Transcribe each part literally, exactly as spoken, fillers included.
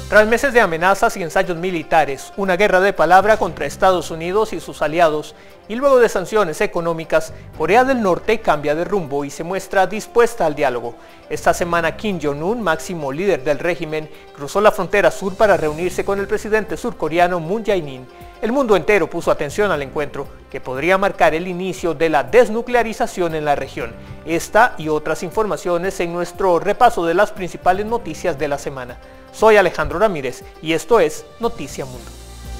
Tras meses de amenazas y ensayos militares, una guerra de palabra contra Estados Unidos y sus aliados, y luego de sanciones económicas, Corea del Norte cambia de rumbo y se muestra dispuesta al diálogo. Esta semana Kim Jong-un, máximo líder del régimen, cruzó la frontera sur para reunirse con el presidente surcoreano Moon Jae-in. El mundo entero puso atención al encuentro, que podría marcar el inicio de la desnuclearización en la región. Esta y otras informaciones en nuestro repaso de las principales noticias de la semana. Soy Alejandro Ramírez y esto es Noticia Mundo.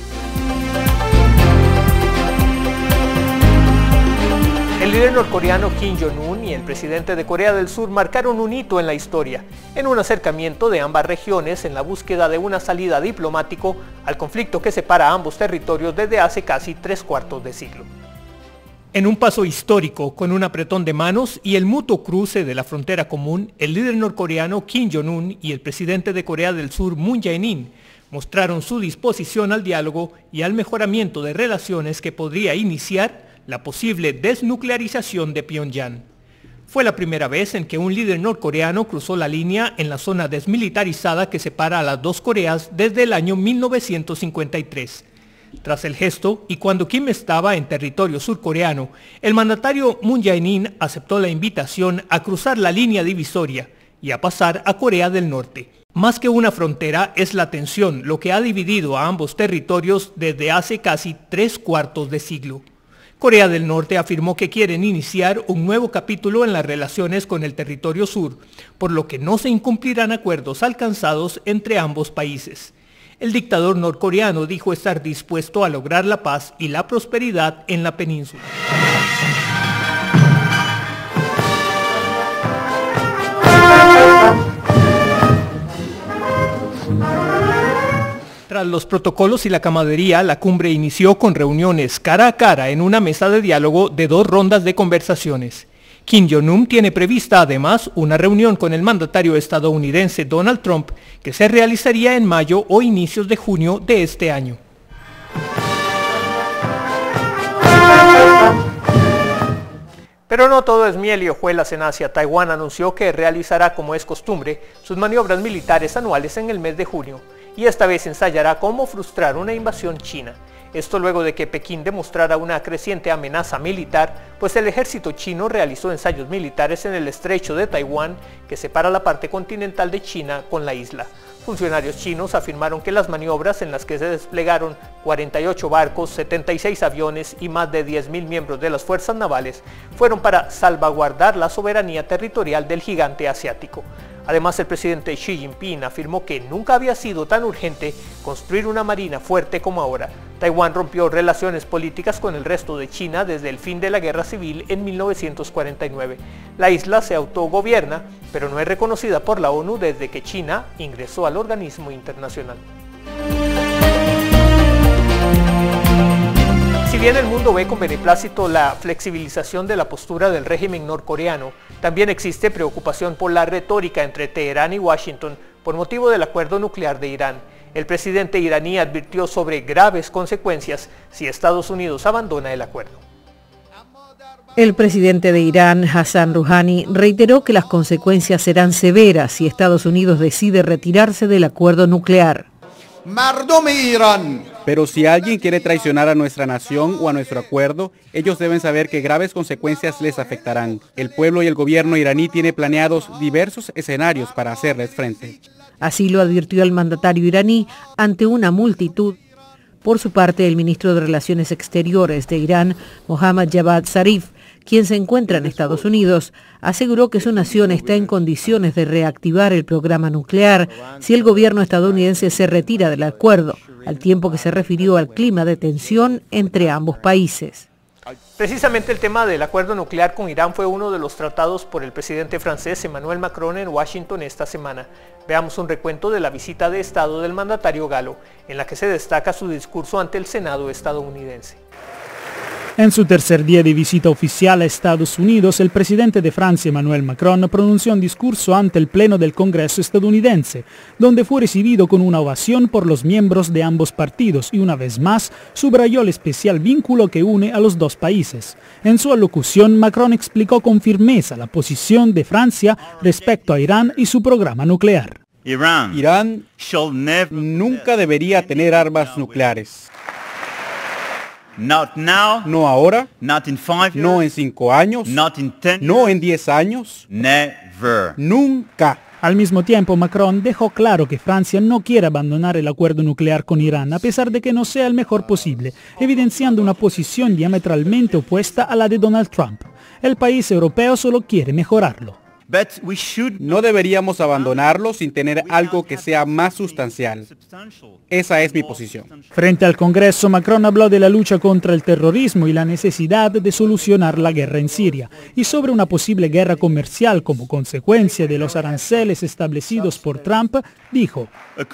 El líder norcoreano Kim Jong-un y el presidente de Corea del Sur marcaron un hito en la historia, en un acercamiento de ambas regiones en la búsqueda de una salida diplomática al conflicto que separa a ambos territorios desde hace casi tres cuartos de siglo. En un paso histórico, con un apretón de manos y el mutuo cruce de la frontera común, el líder norcoreano Kim Jong-un y el presidente de Corea del Sur Moon Jae-in mostraron su disposición al diálogo y al mejoramiento de relaciones que podría iniciar la posible desnuclearización de Pyongyang. Fue la primera vez en que un líder norcoreano cruzó la línea en la zona desmilitarizada que separa a las dos Coreas desde el año mil novecientos cincuenta y tres. Tras el gesto, y cuando Kim estaba en territorio surcoreano, el mandatario Moon Jae-in aceptó la invitación a cruzar la línea divisoria y a pasar a Corea del Norte. Más que una frontera, es la tensión lo que ha dividido a ambos territorios desde hace casi tres cuartos de siglo. Corea del Norte afirmó que quieren iniciar un nuevo capítulo en las relaciones con el territorio sur, por lo que no se incumplirán acuerdos alcanzados entre ambos países. El dictador norcoreano dijo estar dispuesto a lograr la paz y la prosperidad en la península. Tras los protocolos y la camaradería, la cumbre inició con reuniones cara a cara en una mesa de diálogo de dos rondas de conversaciones. Kim Jong-un tiene prevista además una reunión con el mandatario estadounidense Donald Trump, que se realizaría en mayo o inicios de junio de este año. Pero no todo es miel y hojuelas en Asia. Taiwán anunció que realizará, como es costumbre, sus maniobras militares anuales en el mes de junio, y esta vez ensayará cómo frustrar una invasión china. Esto luego de que Pekín demostrara una creciente amenaza militar, pues el ejército chino realizó ensayos militares en el estrecho de Taiwán, que separa la parte continental de China con la isla. Funcionarios chinos afirmaron que las maniobras, en las que se desplegaron cuarenta y ocho barcos, setenta y seis aviones y más de diez mil miembros de las fuerzas navales, fueron para salvaguardar la soberanía territorial del gigante asiático. Además, el presidente Xi Jinping afirmó que nunca había sido tan urgente construir una marina fuerte como ahora. Taiwán rompió relaciones políticas con el resto de China desde el fin de la guerra civil en mil novecientos cuarenta y nueve. La isla se autogobierna, pero no es reconocida por la ONU desde que China ingresó al organismo internacional. Si bien el mundo ve con beneplácito la flexibilización de la postura del régimen norcoreano, también existe preocupación por la retórica entre Teherán y Washington por motivo del acuerdo nuclear de Irán. El presidente iraní advirtió sobre graves consecuencias si Estados Unidos abandona el acuerdo. El presidente de Irán, Hassan Rouhani, reiteró que las consecuencias serán severas si Estados Unidos decide retirarse del acuerdo nuclear. Pero si alguien quiere traicionar a nuestra nación o a nuestro acuerdo, ellos deben saber que graves consecuencias les afectarán. El pueblo y el gobierno iraní tiene planeados diversos escenarios para hacerles frente. Así lo advirtió el mandatario iraní ante una multitud. Por su parte, el ministro de Relaciones Exteriores de Irán, Mohammad Javad Zarif, quien se encuentra en Estados Unidos, aseguró que su nación está en condiciones de reactivar el programa nuclear si el gobierno estadounidense se retira del acuerdo, al tiempo que se refirió al clima de tensión entre ambos países. Precisamente el tema del acuerdo nuclear con Irán fue uno de los tratados por el presidente francés Emmanuel Macron en Washington esta semana. Veamos un recuento de la visita de Estado del mandatario galo, en la que se destaca su discurso ante el Senado estadounidense. En su tercer día de visita oficial a Estados Unidos, el presidente de Francia, Emmanuel Macron, pronunció un discurso ante el Pleno del Congreso estadounidense, donde fue recibido con una ovación por los miembros de ambos partidos y una vez más subrayó el especial vínculo que une a los dos países. En su alocución, Macron explicó con firmeza la posición de Francia respecto a Irán y su programa nuclear. Irán nunca debería tener armas nucleares. No ahora, no en cinco años, no en diez años, nunca. Al mismo tiempo, Macron dejó claro que Francia no quiere abandonar el acuerdo nuclear con Irán, a pesar de que no sea el mejor posible, evidenciando una posición diametralmente opuesta a la de Donald Trump. El país europeo solo quiere mejorarlo. No deberíamos abandonarlo sin tener algo que sea más sustancial. Esa es mi posición. Frente al Congreso, Macron habló de la lucha contra el terrorismo y la necesidad de solucionar la guerra en Siria, y sobre una posible guerra comercial como consecuencia de los aranceles establecidos por Trump, dijo: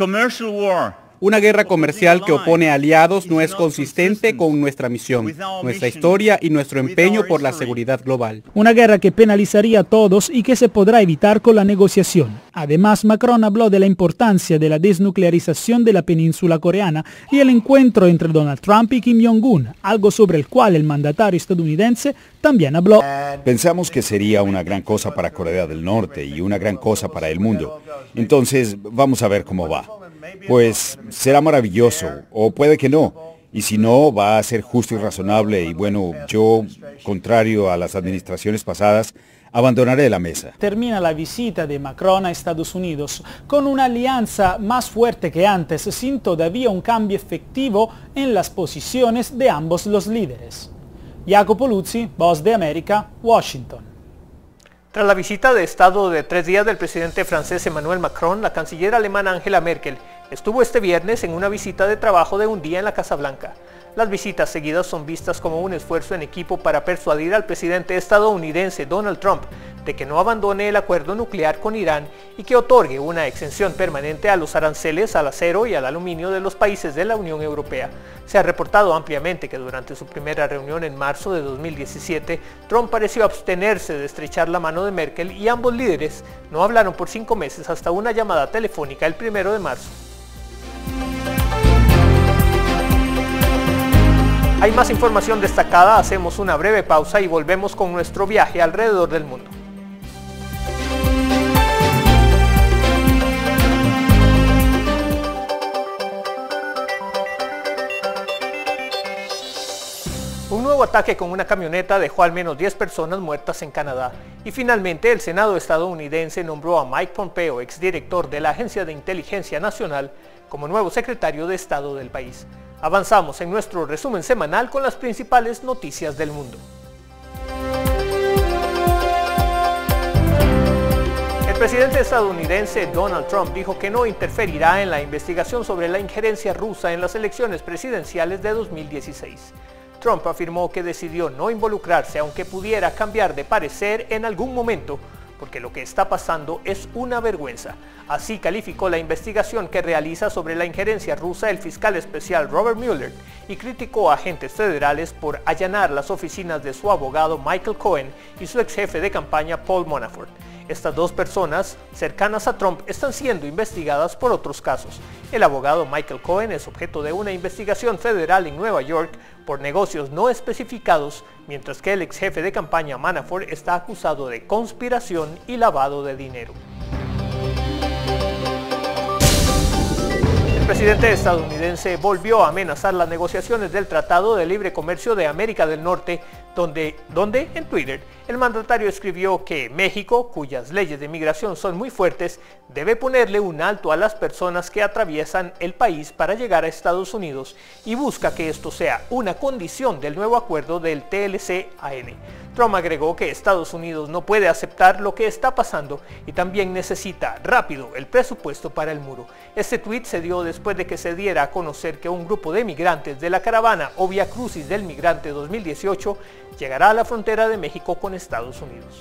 Una guerra comercial que opone aliados no es consistente con nuestra misión, nuestra historia y nuestro empeño por la seguridad global. Una guerra que penalizaría a todos y que se podrá evitar con la negociación. Además, Macron habló de la importancia de la desnuclearización de la península coreana y el encuentro entre Donald Trump y Kim Jong-un, algo sobre el cual el mandatario estadounidense también habló. Pensamos que sería una gran cosa para Corea del Norte y una gran cosa para el mundo. Entonces, vamos a ver cómo va. Pues será maravilloso, o puede que no. Y si no, va a ser justo y razonable. Y bueno, yo, contrario a las administraciones pasadas, abandonaré la mesa. Termina la visita de Macron a Estados Unidos con una alianza más fuerte que antes, sin todavía un cambio efectivo en las posiciones de ambos los líderes. Jacopo Luzzi, Voz de América, Washington. Tras la visita de Estado de tres días del presidente francés Emmanuel Macron, la canciller alemana Angela Merkel estuvo este viernes en una visita de trabajo de un día en la Casa Blanca. Las visitas seguidas son vistas como un esfuerzo en equipo para persuadir al presidente estadounidense Donald Trump de que no abandone el acuerdo nuclear con Irán y que otorgue una exención permanente a los aranceles al acero y al aluminio de los países de la Unión Europea. Se ha reportado ampliamente que durante su primera reunión en marzo de dos mil diecisiete, Trump pareció abstenerse de estrechar la mano de Merkel y ambos líderes no hablaron por cinco meses hasta una llamada telefónica el primero de marzo. Hay más información destacada, hacemos una breve pausa y volvemos con nuestro viaje alrededor del mundo. Un nuevo ataque con una camioneta dejó al menos diez personas muertas en Canadá. Y finalmente el Senado estadounidense nombró a Mike Pompeo, exdirector de la Agencia de Inteligencia Nacional, como nuevo secretario de Estado del país. Avanzamos en nuestro resumen semanal con las principales noticias del mundo. El presidente estadounidense Donald Trump dijo que no interferirá en la investigación sobre la injerencia rusa en las elecciones presidenciales de dos mil dieciséis. Trump afirmó que decidió no involucrarse aunque pudiera cambiar de parecer en algún momento, porque lo que está pasando es una vergüenza. Así calificó la investigación que realiza sobre la injerencia rusa el fiscal especial Robert Mueller y criticó a agentes federales por allanar las oficinas de su abogado Michael Cohen y su ex jefe de campaña Paul Manafort. Estas dos personas cercanas a Trump están siendo investigadas por otros casos. El abogado Michael Cohen es objeto de una investigación federal en Nueva York por negocios no especificados, mientras que el ex jefe de campaña Manafort está acusado de conspiración y lavado de dinero. El presidente estadounidense volvió a amenazar las negociaciones del Tratado de Libre Comercio de América del Norte, donde, donde en Twitter el mandatario escribió que México, cuyas leyes de migración son muy fuertes, debe ponerle un alto a las personas que atraviesan el país para llegar a Estados Unidos y busca que esto sea una condición del nuevo acuerdo del T L C A N. Trump agregó que Estados Unidos no puede aceptar lo que está pasando y también necesita rápido el presupuesto para el muro. Este tuit se dio después de que se diera a conocer que un grupo de migrantes de la caravana o Vía Crucis del Migrante dos mil dieciocho llegará a la frontera de México con Estados Unidos.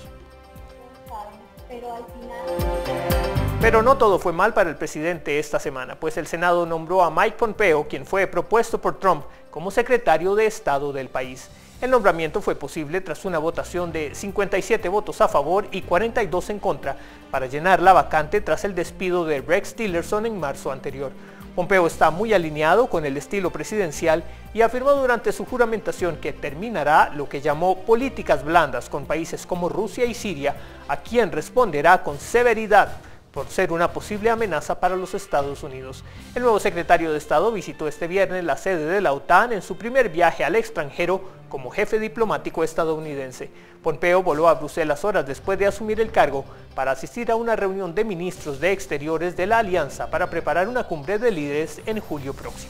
Pero no todo fue mal para el presidente esta semana, pues el Senado nombró a Mike Pompeo, quien fue propuesto por Trump como secretario de Estado del país. El nombramiento fue posible tras una votación de cincuenta y siete votos a favor y cuarenta y dos en contra para llenar la vacante tras el despido de Rex Tillerson en marzo anterior. Pompeo está muy alineado con el estilo presidencial y afirmó durante su juramentación que terminará lo que llamó políticas blandas con países como Rusia y Siria, a quien responderá con severidad por ser una posible amenaza para los Estados Unidos. El nuevo secretario de Estado visitó este viernes la sede de la OTAN en su primer viaje al extranjero como jefe diplomático estadounidense. Pompeo voló a Bruselas horas después de asumir el cargo para asistir a una reunión de ministros de Exteriores de la Alianza para preparar una cumbre de líderes en julio próximo.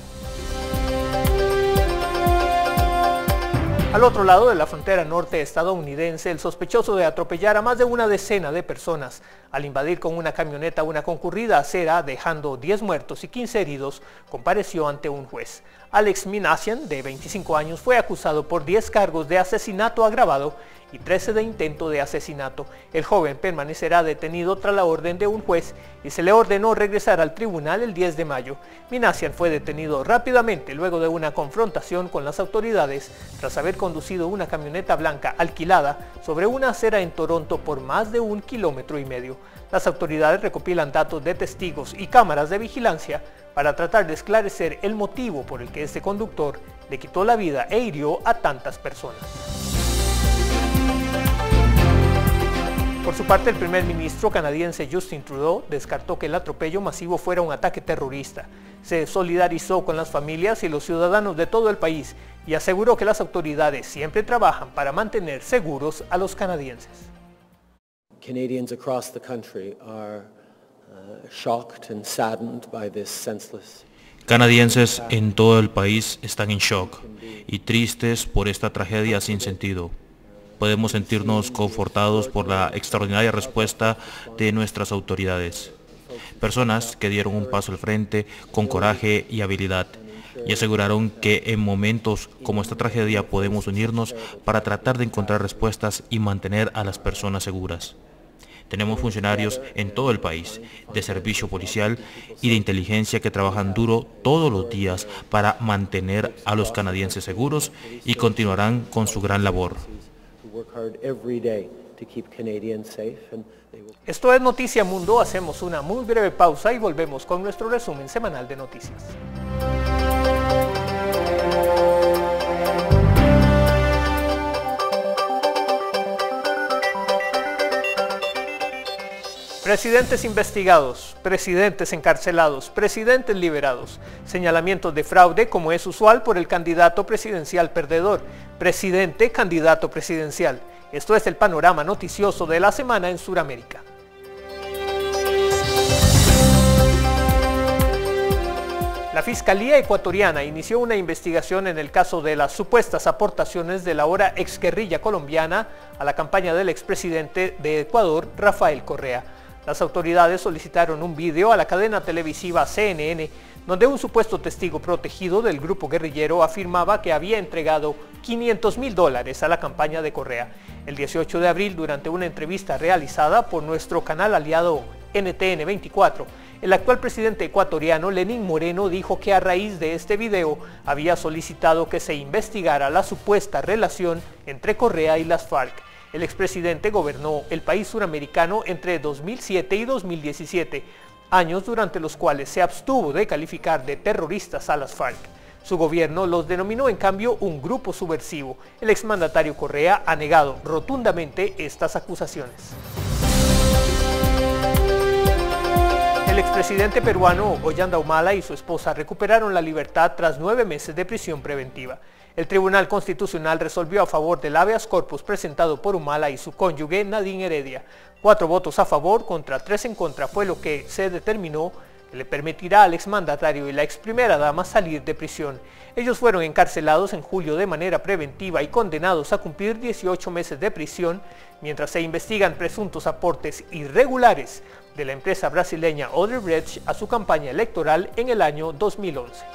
Al otro lado de la frontera norte estadounidense, el sospechoso de atropellar a más de una decena de personas al invadir con una camioneta una concurrida acera, dejando diez muertos y quince heridos, compareció ante un juez. Alex Minassian, de veinticinco años, fue acusado por diez cargos de asesinato agravado y trece de intento de asesinato. El joven permanecerá detenido tras la orden de un juez y se le ordenó regresar al tribunal el diez de mayo. Minassian fue detenido rápidamente luego de una confrontación con las autoridades tras haber conducido una camioneta blanca alquilada sobre una acera en Toronto por más de un kilómetro y medio. Las autoridades recopilan datos de testigos y cámaras de vigilancia para tratar de esclarecer el motivo por el que este conductor le quitó la vida e hirió a tantas personas. Por su parte, el primer ministro canadiense Justin Trudeau descartó que el atropello masivo fuera un ataque terrorista. Se solidarizó con las familias y los ciudadanos de todo el país y aseguró que las autoridades siempre trabajan para mantener seguros a los canadienses. Canadians across the country are uh, shocked and saddened by this senseless. Canadienses en todo el país están en shock y tristes por esta tragedia sin sentido. Podemos sentirnos confortados por la extraordinaria respuesta de nuestras autoridades. Personas que dieron un paso al frente con coraje y habilidad y aseguraron que en momentos como esta tragedia podemos unirnos para tratar de encontrar respuestas y mantener a las personas seguras. Tenemos funcionarios en todo el país, de servicio policial y de inteligencia que trabajan duro todos los días para mantener a los canadienses seguros y continuarán con su gran labor. Esto es Noticia Mundo, hacemos una muy breve pausa y volvemos con nuestro resumen semanal de noticias. Presidentes investigados, presidentes encarcelados, presidentes liberados, señalamientos de fraude como es usual por el candidato presidencial perdedor, presidente candidato presidencial. Esto es el panorama noticioso de la semana en Sudamérica. La Fiscalía ecuatoriana inició una investigación en el caso de las supuestas aportaciones de la ahora exguerrilla colombiana a la campaña del expresidente de Ecuador, Rafael Correa. Las autoridades solicitaron un video a la cadena televisiva C N N, donde un supuesto testigo protegido del grupo guerrillero afirmaba que había entregado quinientos mil dólares a la campaña de Correa. El dieciocho de abril, durante una entrevista realizada por nuestro canal aliado N T N veinticuatro, el actual presidente ecuatoriano Lenín Moreno dijo que a raíz de este video había solicitado que se investigara la supuesta relación entre Correa y las FARC. El expresidente gobernó el país suramericano entre dos mil siete y dos mil diecisiete, años durante los cuales se abstuvo de calificar de terroristas a las FARC. Su gobierno los denominó en cambio un grupo subversivo. El exmandatario Correa ha negado rotundamente estas acusaciones. El expresidente peruano Ollanta Humala y su esposa recuperaron la libertad tras nueve meses de prisión preventiva. El Tribunal Constitucional resolvió a favor del habeas corpus presentado por Humala y su cónyuge Nadine Heredia. Cuatro votos a favor contra tres en contra fue lo que se determinó que le permitirá al exmandatario y la ex primera dama salir de prisión. Ellos fueron encarcelados en julio de manera preventiva y condenados a cumplir dieciocho meses de prisión mientras se investigan presuntos aportes irregulares de la empresa brasileña Odebrecht a su campaña electoral en el año dos mil once.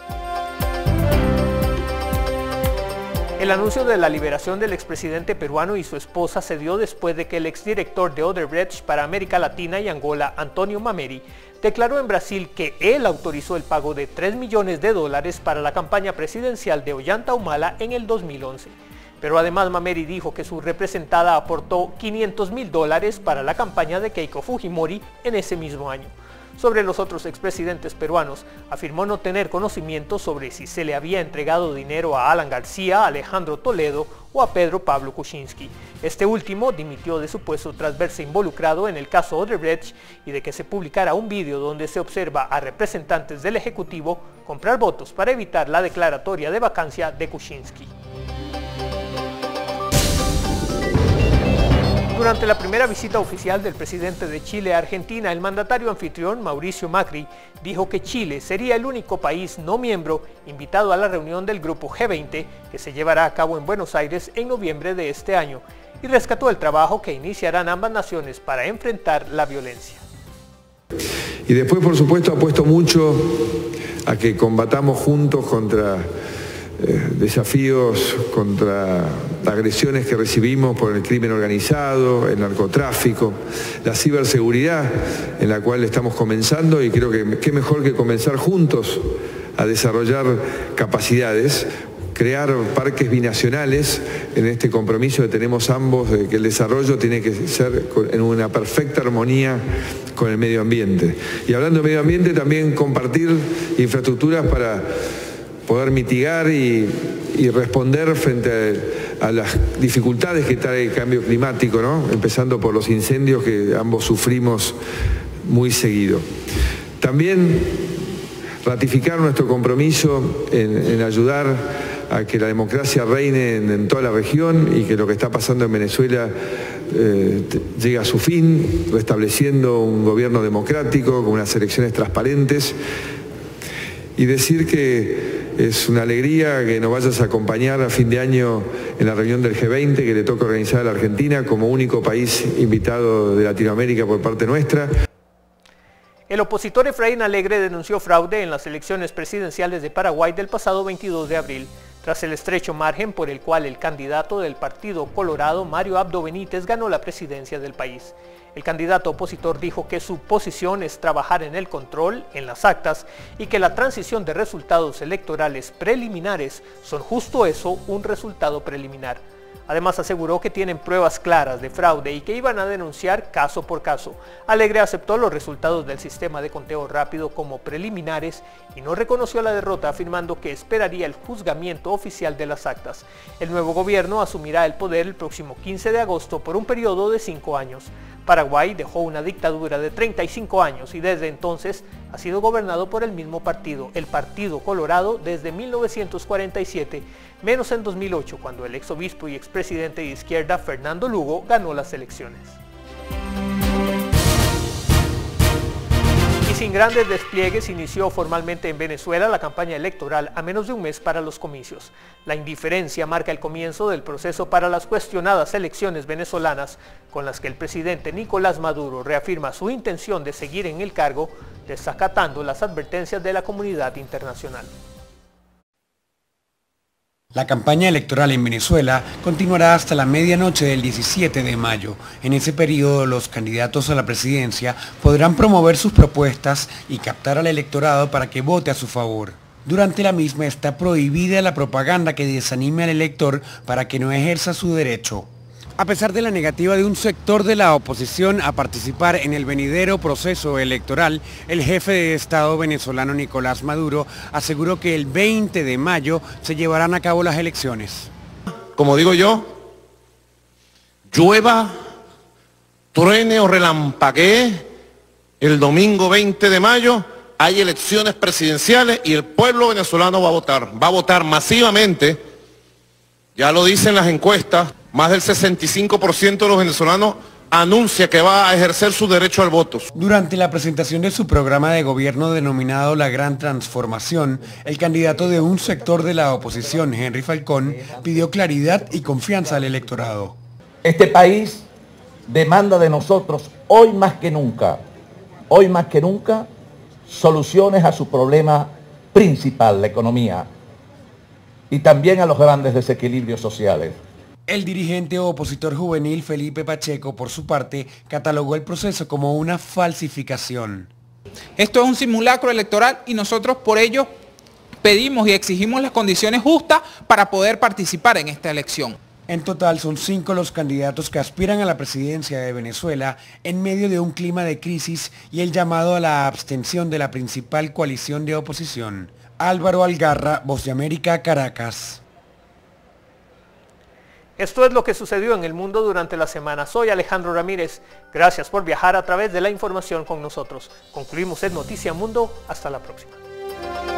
El anuncio de la liberación del expresidente peruano y su esposa se dio después de que el exdirector de Odebrecht para América Latina y Angola, Antonio Mameri, declaró en Brasil que él autorizó el pago de tres millones de dólares para la campaña presidencial de Ollanta Humala en el dos mil once. Pero además Mameri dijo que su representada aportó quinientos mil dólares para la campaña de Keiko Fujimori en ese mismo año. Sobre los otros expresidentes peruanos, afirmó no tener conocimiento sobre si se le había entregado dinero a Alan García, Alejandro Toledo o a Pedro Pablo Kuczynski. Este último dimitió de su puesto tras verse involucrado en el caso Odebrecht y de que se publicara un vídeo donde se observa a representantes del Ejecutivo comprar votos para evitar la declaratoria de vacancia de Kuczynski. Durante la primera visita oficial del presidente de Chile a Argentina, el mandatario anfitrión Mauricio Macri dijo que Chile sería el único país no miembro invitado a la reunión del Grupo G veinte que se llevará a cabo en Buenos Aires en noviembre de este año y rescató el trabajo que iniciarán ambas naciones para enfrentar la violencia. Y después, por supuesto, apuesto mucho a que combatamos juntos contra Eh, desafíos, contra agresiones que recibimos por el crimen organizado, el narcotráfico, la ciberseguridad en la cual estamos comenzando, y creo que qué mejor que comenzar juntos a desarrollar capacidades, crear parques binacionales en este compromiso que tenemos ambos de que el desarrollo tiene que ser en una perfecta armonía con el medio ambiente. Y hablando de medio ambiente, también compartir infraestructuras para poder mitigar y, y responder frente a, a las dificultades que trae el cambio climático, ¿no? Empezando por los incendios que ambos sufrimos muy seguido. También ratificar nuestro compromiso en, en ayudar a que la democracia reine en, en toda la región y que lo que está pasando en Venezuela eh, llegue a su fin, restableciendo un gobierno democrático con unas elecciones transparentes, y decir que es una alegría que nos vayas a acompañar a fin de año en la reunión del G veinte que le toca organizar a la Argentina como único país invitado de Latinoamérica por parte nuestra. El opositor Efraín Alegre denunció fraude en las elecciones presidenciales de Paraguay del pasado veintidós de abril, tras el estrecho margen por el cual el candidato del Partido Colorado, Mario Abdo Benítez, ganó la presidencia del país. El candidato opositor dijo que su posición es trabajar en el control, en las actas, y que la transición de resultados electorales preliminares son justo eso, un resultado preliminar. Además aseguró que tienen pruebas claras de fraude y que iban a denunciar caso por caso. Alegre aceptó los resultados del sistema de conteo rápido como preliminares y no reconoció la derrota, afirmando que esperaría el juzgamiento oficial de las actas. El nuevo gobierno asumirá el poder el próximo quince de agosto por un periodo de cinco años. Paraguay dejó una dictadura de treinta y cinco años y desde entonces ha sido gobernado por el mismo partido, el Partido Colorado, desde mil novecientos cuarenta y siete, menos en dos mil ocho, cuando el exobispo y expresidente de izquierda Fernando Lugo ganó las elecciones. Y sin grandes despliegues inició formalmente en Venezuela la campaña electoral a menos de un mes para los comicios. La indiferencia marca el comienzo del proceso para las cuestionadas elecciones venezolanas, con las que el presidente Nicolás Maduro reafirma su intención de seguir en el cargo, desacatando las advertencias de la comunidad internacional. La campaña electoral en Venezuela continuará hasta la medianoche del diecisiete de mayo. En ese periodo, los candidatos a la presidencia podrán promover sus propuestas y captar al electorado para que vote a su favor. Durante la misma está prohibida la propaganda que desanime al elector para que no ejerza su derecho. A pesar de la negativa de un sector de la oposición a participar en el venidero proceso electoral, el jefe de Estado venezolano Nicolás Maduro aseguró que el veinte de mayo se llevarán a cabo las elecciones. Como digo yo, llueva, truene o relampaguee, el domingo veinte de mayo hay elecciones presidenciales y el pueblo venezolano va a votar. Va a votar masivamente, ya lo dicen las encuestas. Más del sesenta y cinco por ciento de los venezolanos anuncia que va a ejercer su derecho al voto. Durante la presentación de su programa de gobierno denominado La Gran Transformación, el candidato de un sector de la oposición, Henry Falcón, pidió claridad y confianza al electorado. Este país demanda de nosotros, hoy más que nunca, hoy más que nunca, soluciones a su problema principal, la economía, y también a los grandes desequilibrios sociales. El dirigente opositor juvenil Felipe Pacheco, por su parte, catalogó el proceso como una falsificación. Esto es un simulacro electoral y nosotros por ello pedimos y exigimos las condiciones justas para poder participar en esta elección. En total son cinco los candidatos que aspiran a la presidencia de Venezuela en medio de un clima de crisis y el llamado a la abstención de la principal coalición de oposición. Álvaro Algarra, Voz de América, Caracas. Esto es lo que sucedió en el mundo durante la semana. Soy Alejandro Ramírez. Gracias por viajar a través de la información con nosotros. Concluimos en Noticia Mundo. Hasta la próxima.